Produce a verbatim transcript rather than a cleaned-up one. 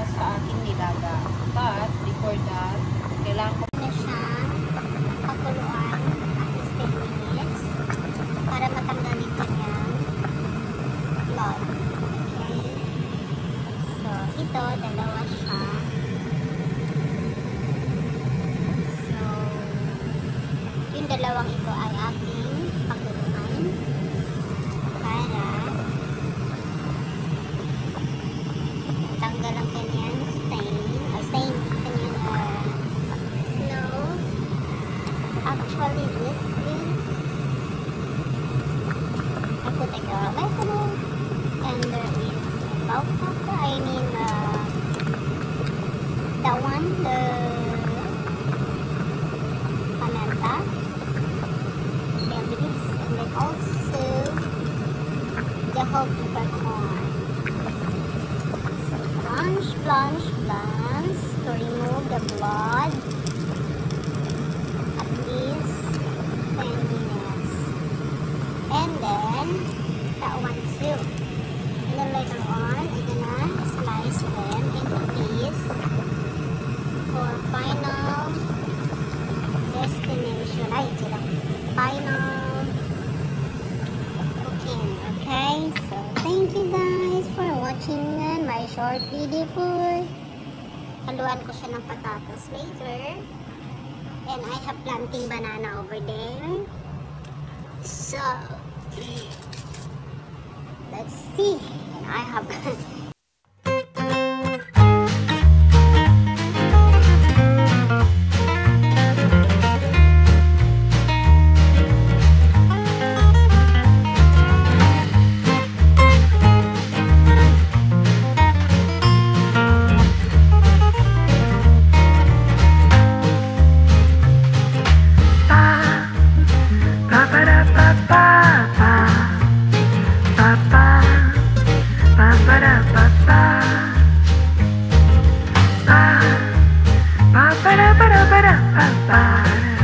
sa aking nilaga. But, before that, kailangan ko na siya pakuluan at least ten minutes para matanggal yung kanyang blood. Okay? So, ito, dalawa siya. So, yung dalawang ito ay ating pakuluan para tanggal ang kanyang stain or stain kanyang uh, snow. Actually this is I put a garlic and there is bell pepper, I mean uh, the one, the pimenta, bell leaves, and then also the whole peppercorn. Blanch, blanch, blanch to remove the blood at least ten minutes. And then that one too. And then later on, I'm gonna slice them into piece for final destination. Ay, sila. Final cooking. Okay, so thank you guys for watching my short video food. Haluan ko siya ng patatas later. And I have planting banana over there. So, let's see. And I have Ba ba da ba da ba da ba ba.